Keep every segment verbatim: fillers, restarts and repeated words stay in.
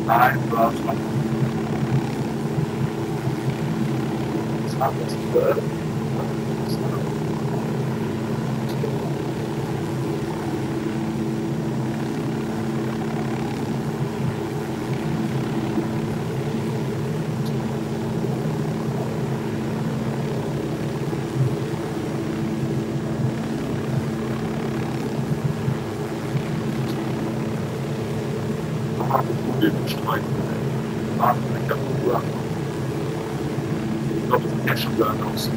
Nein, war schon. Das hat das gehört. Streichen. Ich glaube, das ist ja schon wieder aus.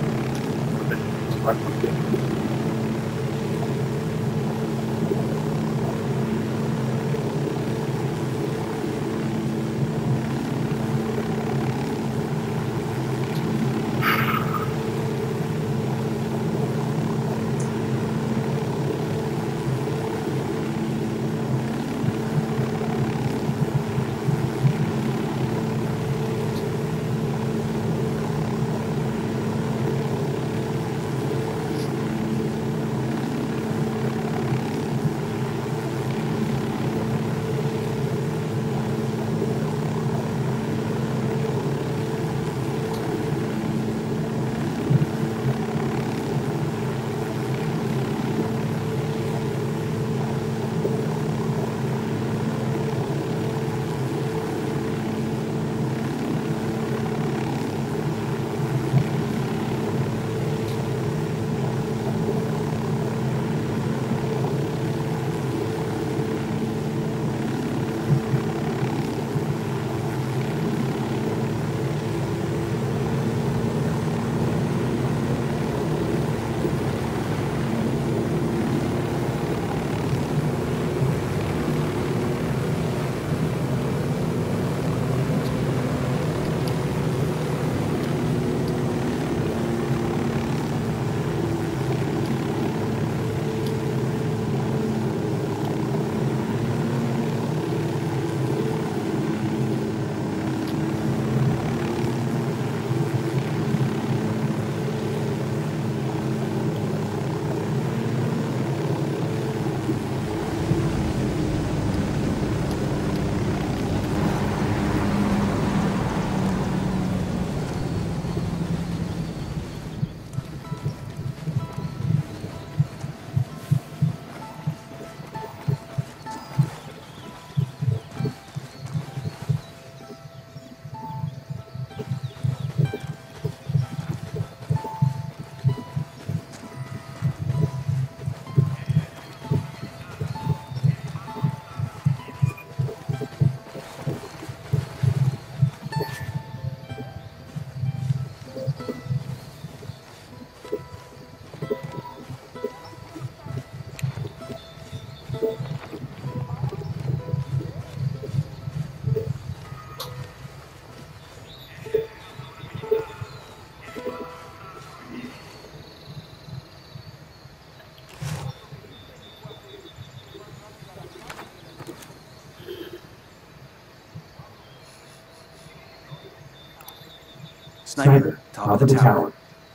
Sniper, top of the tower.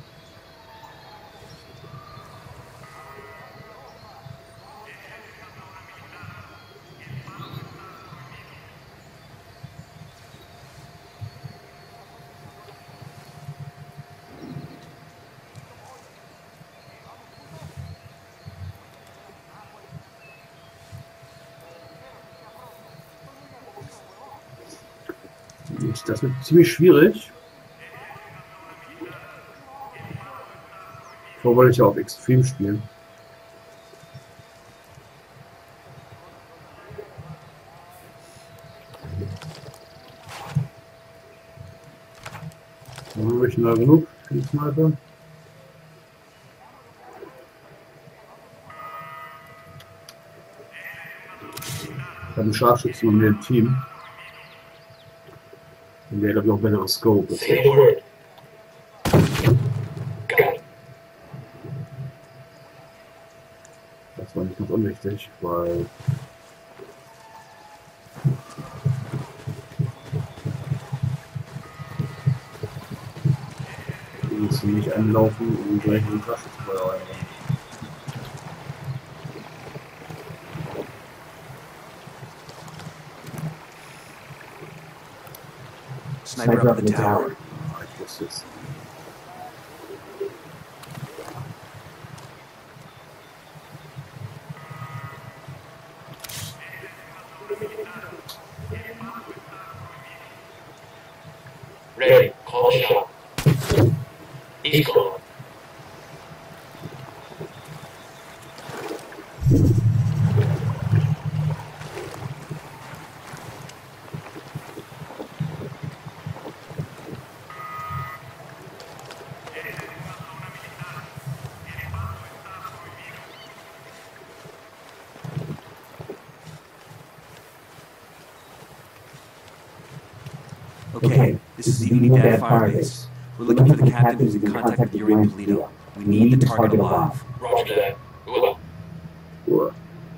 Das wird ziemlich schwierig. So wollte ich ja auf Extrem spielen. Dann habe ich nah genug für die Sniper. Ich habe einen Scharfschützen in dem Team. Und der hat, glaube ich, auch bessere Scope. Das war nicht ganz unwichtig, weil die müssen nicht anlaufen, um gleich in die Tasche zu feuern. Sniper up in the tower. Ich wusste es. Ready, call shot. He's gone. Okay, this is the Unidad Firebase. We're looking for the captain who's in contact with Yuri and Polito. We need the target alive. Roger that. Well, Uhr.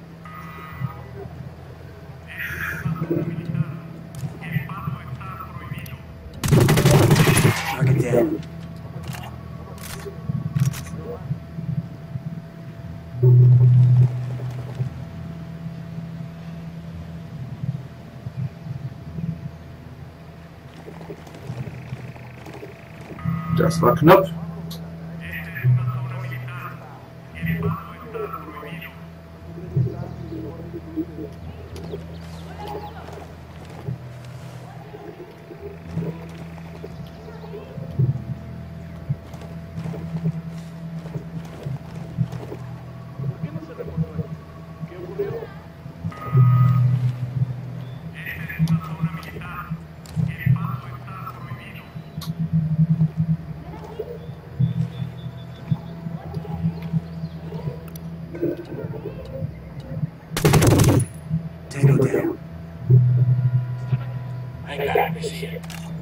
Target down. Das war knapp. Tango down. I got this here.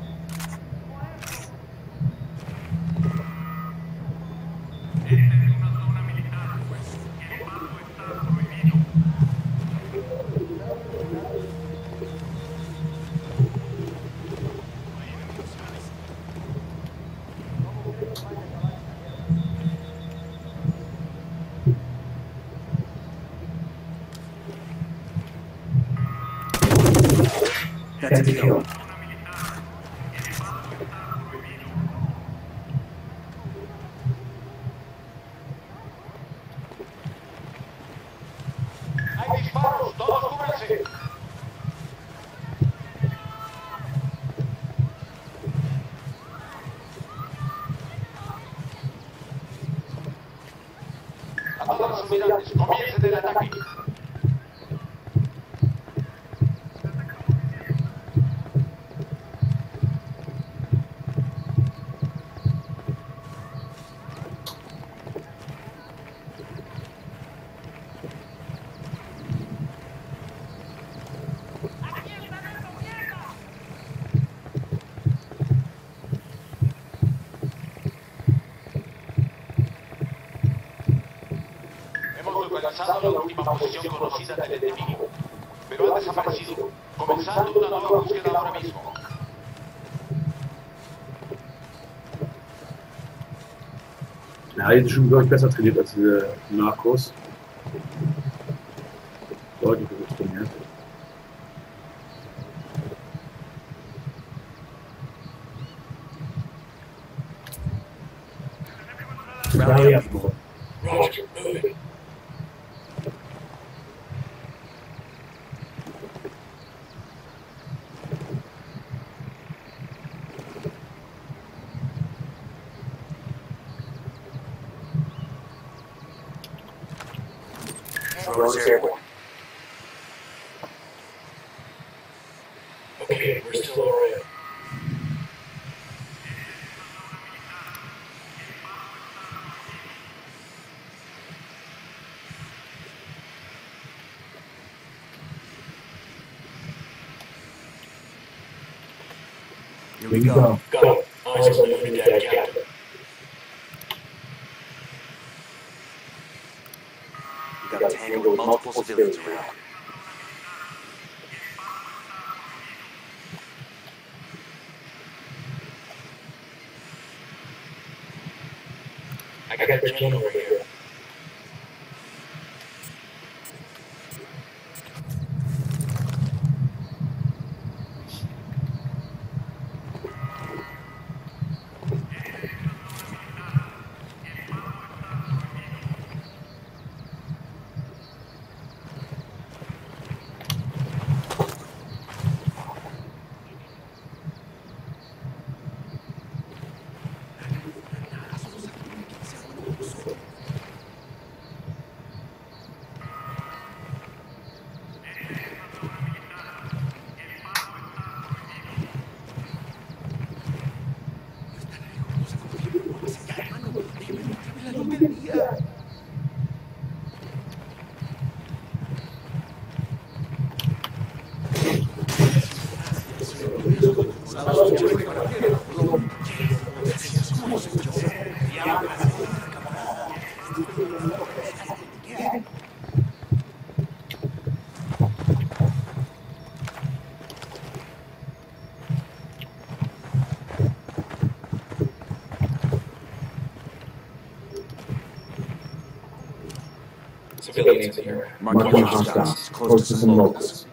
That's a kill. Hay disparos, todos cúbrense. A todos los almirantes, comiencen el ataque. Localizado la última posición conocida del enemigo, pero ha desaparecido, comenzando una nueva búsqueda ahora mismo. Ja, die sind schon, glaube ich, besser trainiert als diese Narcos. Deutlich gut trainiert. Rally up, people. Roger, moving. Drone's airborne. Okay, we're still all right. Here we go. Go. Eyes on the Unidad captain. We got a tango with multiple civilians around. I got the drone over here. Civilians here. Marking hostiles close to some locals.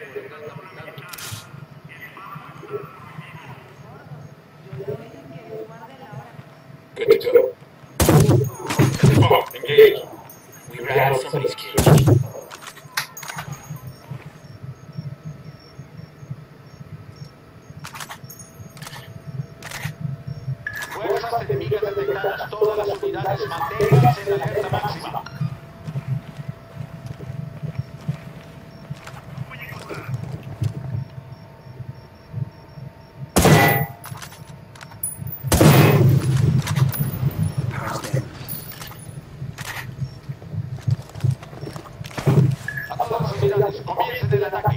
Good to go. Oh, engage. We rattled somebody's cage. Fuerzas enemigas detectadas. Todas las unidades manténganse en alerta máxima. Comiencen el ataque.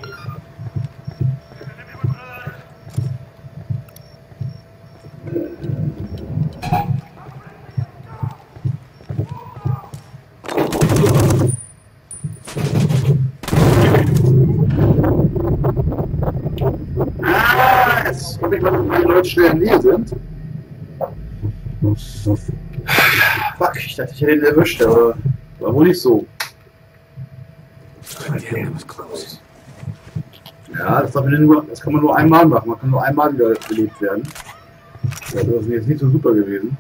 Ah, jetzt komme ich mal, dass meine Leute schnell in der Nähe sind. Fuck, ich dachte, ich hätte ihn erwischt, aber war wohl nicht so. Ja, das, darf man nur, das kann man nur einmal machen. Man kann nur einmal wieder belebt werden. Ja, das ist jetzt nicht so super gewesen.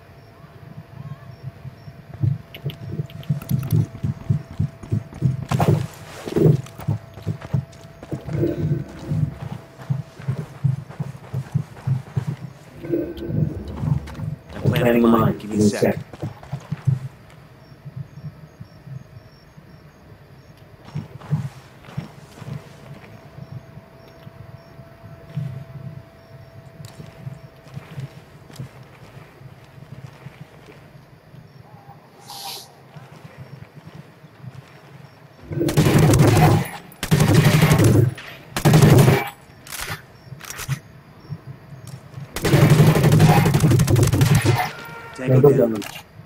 I'm planning mine. Give me a sec. Tango down.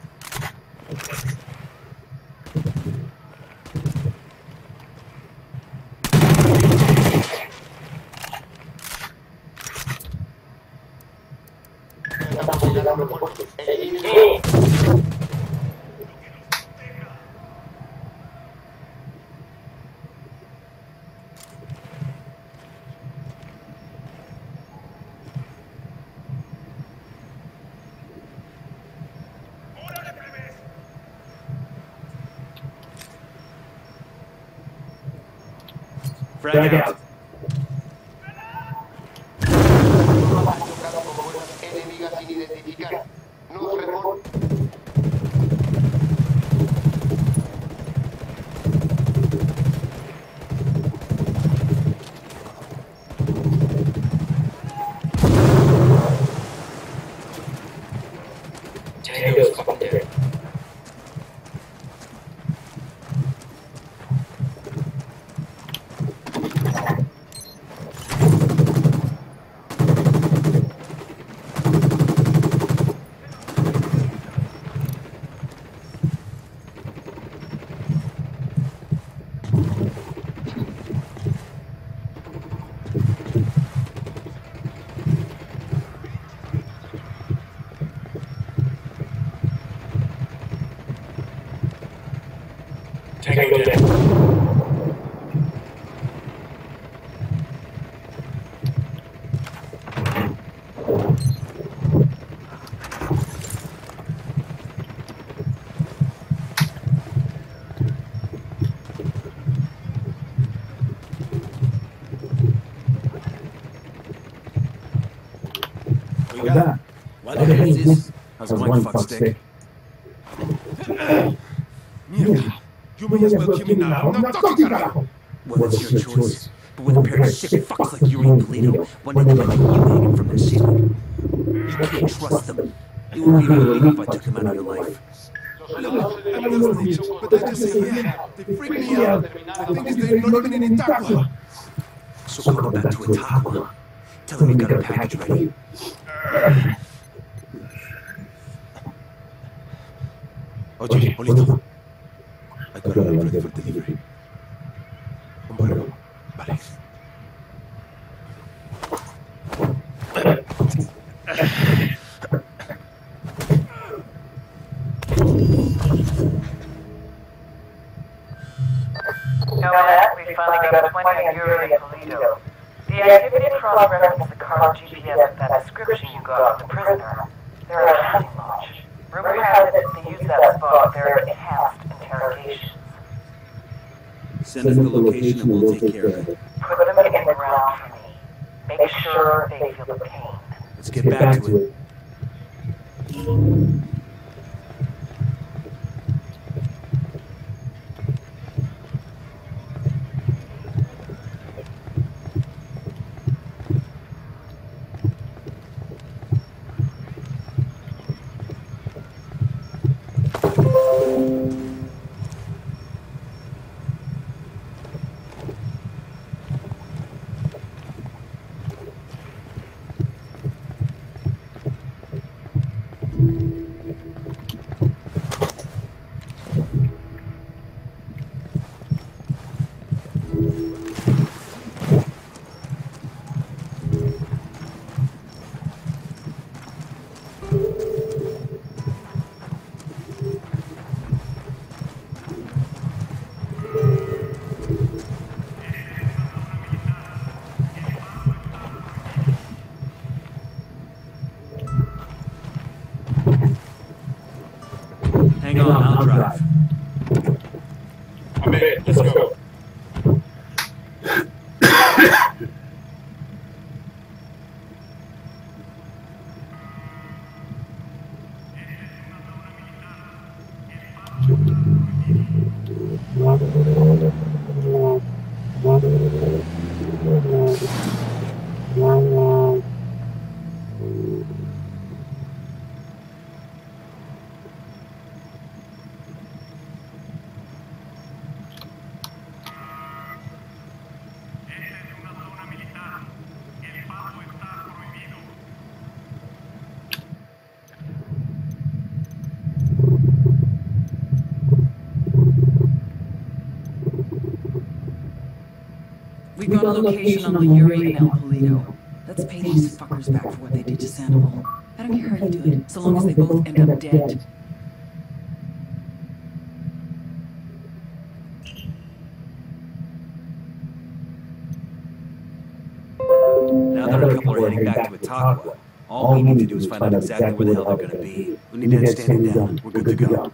Frag out. Enemigas sin identificar. No report. Tango's fucking dead. Tango dead. What was that? What the hell is this? How's one fuck stick? Mierda. You may as well kill me now. I'm not talking carajo. Well, it's your choice. But with a pair of sick fucks like you and Polito, one of them like you hanging from the ceiling. You can't trust them. It would be really if I took them out of your life. I know those things, but I just say, yeah, they freak me out. The thing is, they're not even in Itaqua. So come back to Itaqua. Tell him we got a package ready. Oye, Polito. I got a load ready for delivery. Bueno, vale. Nomad, we finally got a twenty on Yuri and Polito. The activity cross-referenced the car's G P S with that description you got of the prisoner. They're at a hunting lodge. Rumor has it that they use that spot for their enhanced interrogations. Send us the location and we'll take care of it. Put them in the ground for me. Make sure they feel the pain. Let's get back to it. Hang on, I'll drive. I'm in. Let's go. We got a location on the Yuri and El Polito. Let's pay these fuckers back for what they did to Sandoval. I don't care how you do it, so long as they both end up dead. Now that a couple are heading back to Itaqua, all we need to do is find out exactly where the hell they're gonna be. We need to head standing down. We're good to go.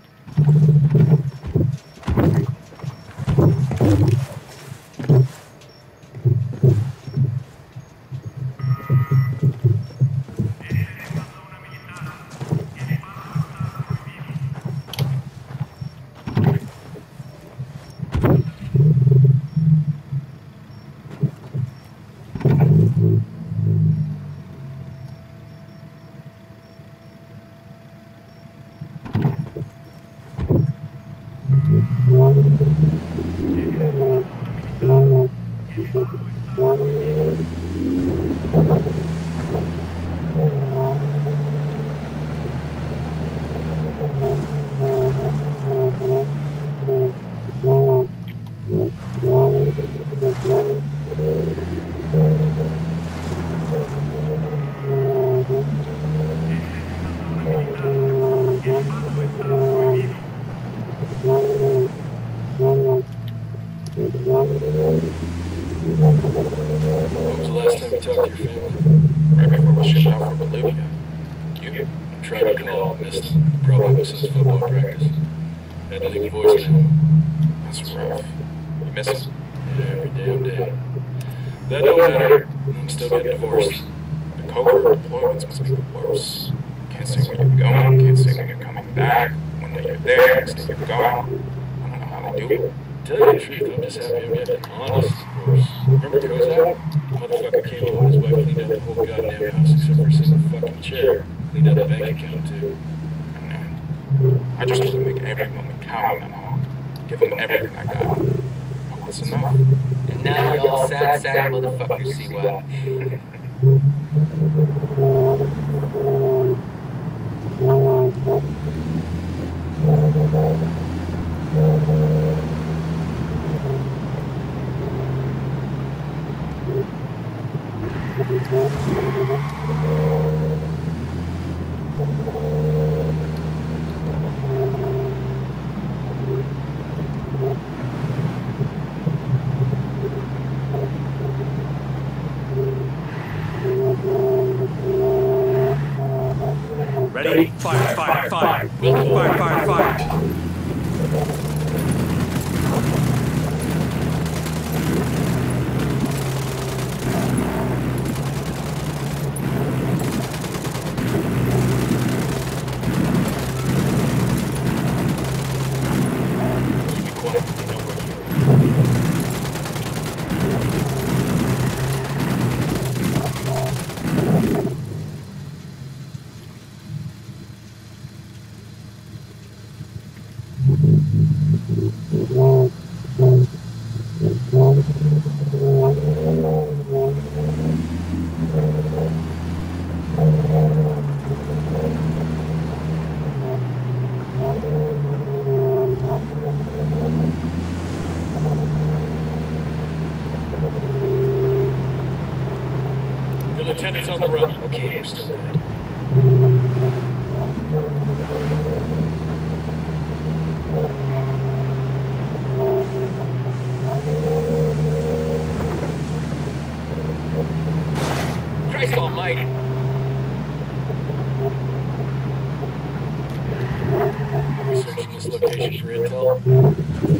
Ready? Fire, fire, fire. Fire, fire, fire. The lieutenant's on the run. Okay, I'm still dead. Christ almighty. Researching this location for intel.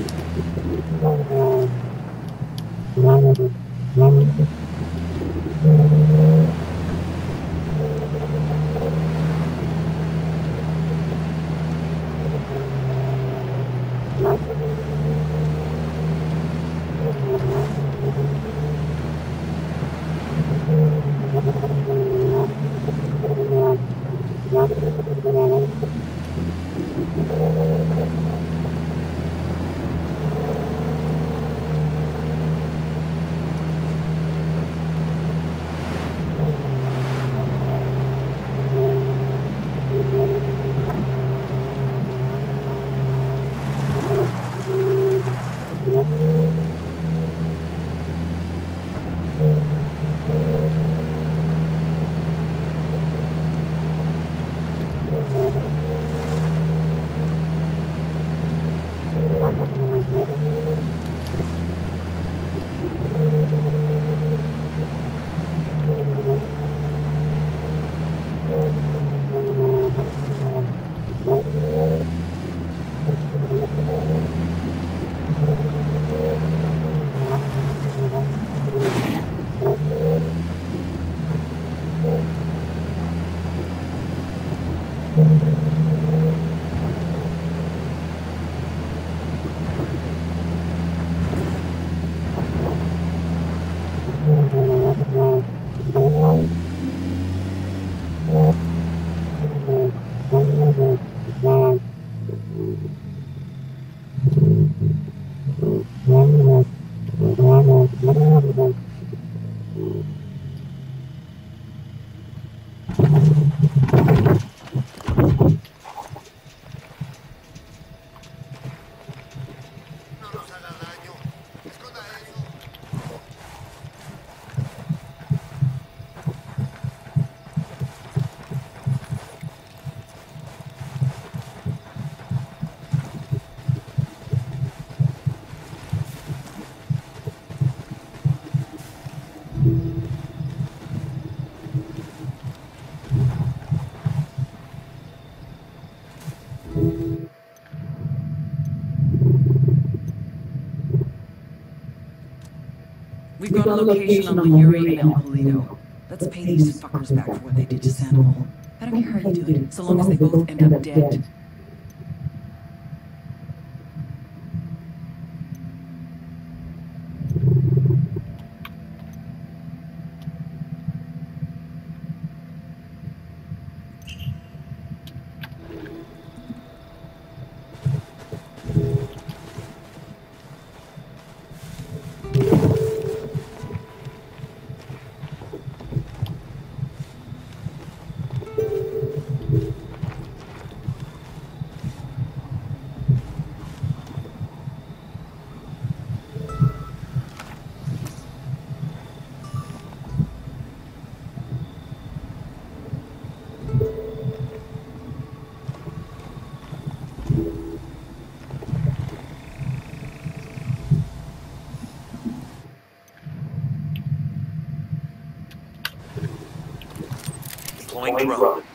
We've got a location on the Yuri and El Polito. Let's pay these fuckers back for what they did to Sandoval. I don't care how you do it, so long as they both end up dead. Deploying drone.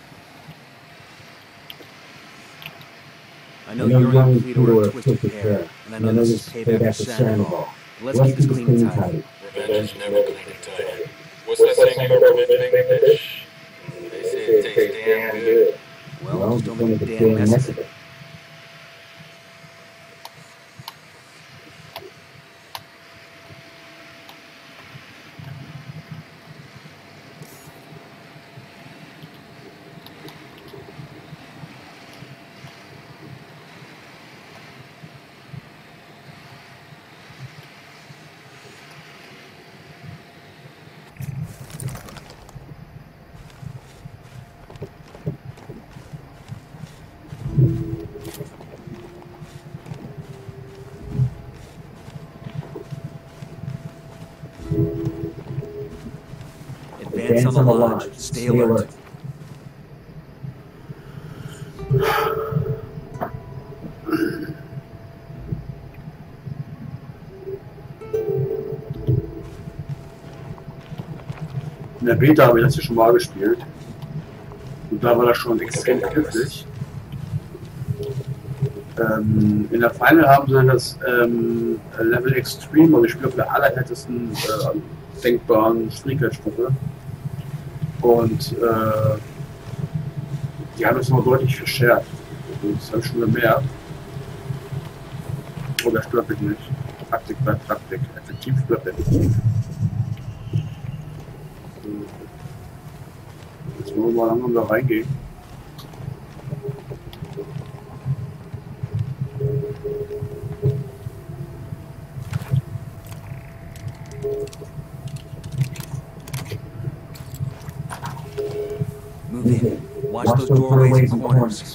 I know Yuri and Polito are a twisted pair, and I know this is payback for Sandoval. Let's keep this clean and tidy. Revenge is never clean and tidy. What's that saying about revenge being a bitch? They say it tastes damn good. Well, just don't make a damn mess of it. Advance on the lodge. Stay alert. In der Beta habe ich das hier schon mal gespielt. Und da war das schon extrem knifflig. Ähm, in der Final haben sie das ähm, Level Extreme, also ich spiele auf der allerhärtesten äh, denkbaren Schwierigkeitsstufe. Und äh, die haben es noch deutlich verschärft. Also das habe ich schon gemerkt. Oh, das stört mich nicht. Taktik bleibt Taktik. Effektiv bleibt effektiv. Jetzt wollen wir mal langsam da reingehen. Move in. Watch those doorways and corners.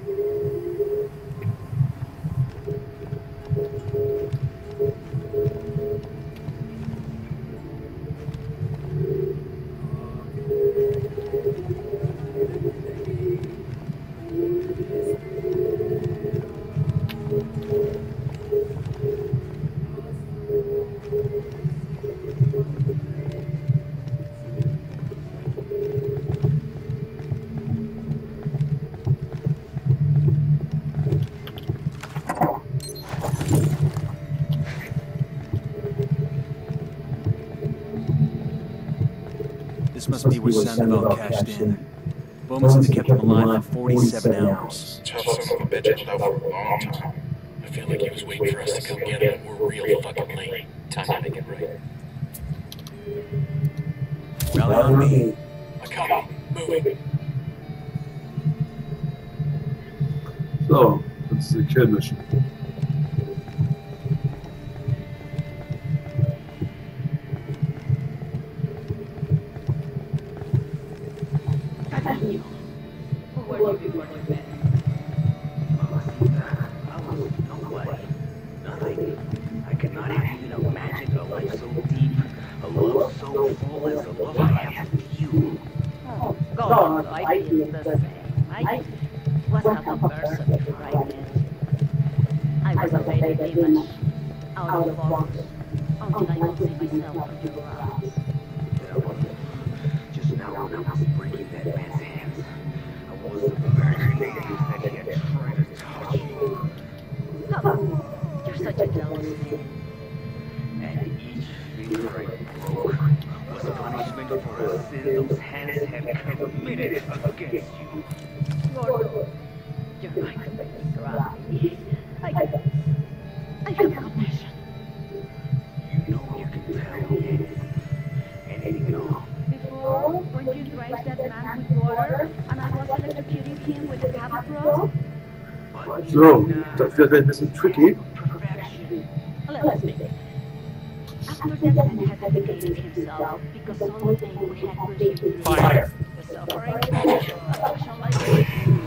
This must be where Sandoval cashed in. Bowman's kept him alive for forty-seven hours. Tough son of a bitch had left for a long time. I feel like he was waiting for us to come get him, and we're real fucking late. Time to make it right. Rally on me. I copy. Moving. So, das ist die Kill-Mission. God, I feel the same. I wasn't a person before I met. I was a baby demon, out of the box, until I could see myself from the grass. Just now when I was breaking that man's hands, I was imagining that he had tried to touch you. Oh, you're such a jealous man. And each finger I broke was punishment for a sin those hands had committed against you. You're, you're going to make me cry. I, I feel compassion. You know you can tell me anything. Anything at all. Before, when you drank that man with water, and I was electrocuting him with a cabin rope? So, das wird ein bisschen tricky. Perfection. Let's make it. After that man had dedicated himself, because all day we had received Fire! the suffering, a passion like this.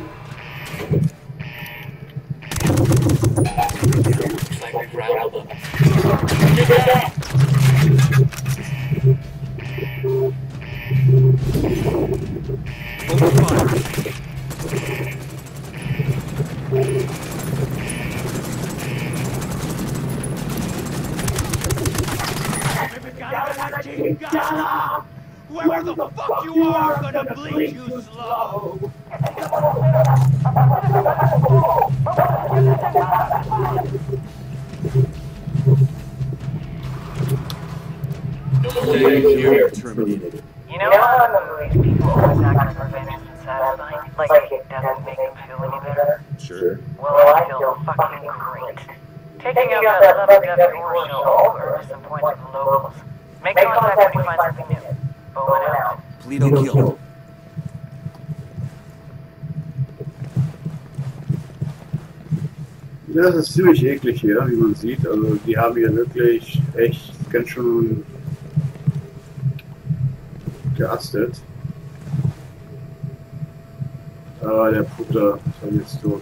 Looks like we've rattled them. Get back! Open fire. Whoever the fuck you are, I'm gonna bleed you slow. Here, terminated. You know how in the movies people always act like revenge isn't satisfying? Like it doesn't make them feel any better? Sure. Well, I feel fucking great. Taking out that level deputy Marshall will earn some points with the locals. Make contact when you find something new. Over and out. Polito killed. Ja, das ist ziemlich eklig hier, wie man sieht. Also die haben hier wirklich echt ganz schön geastet. Aber der Putter ist halt jetzt tot.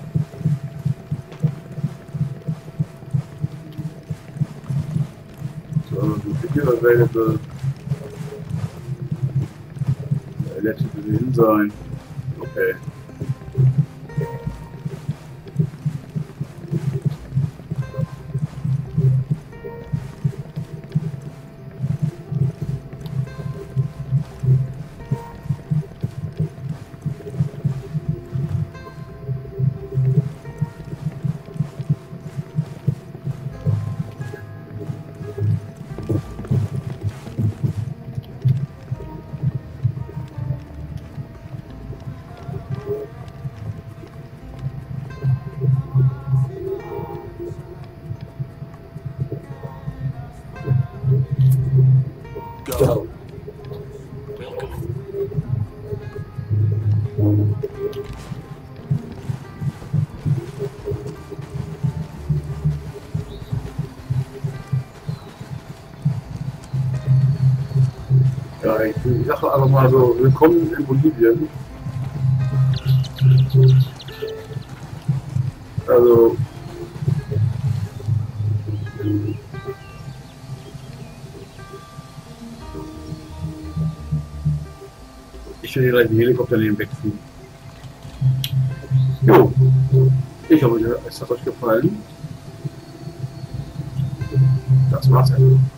So, Video available. Let it in sein. Okay. Go. We'll go. Ja, ich, ich sage einfach mal so, willkommen in Bolivien. Also ich werde hier gleich einen Helikopter neben wegfliegen. Jo, ich hoffe, es hat euch gefallen. Das war's ja.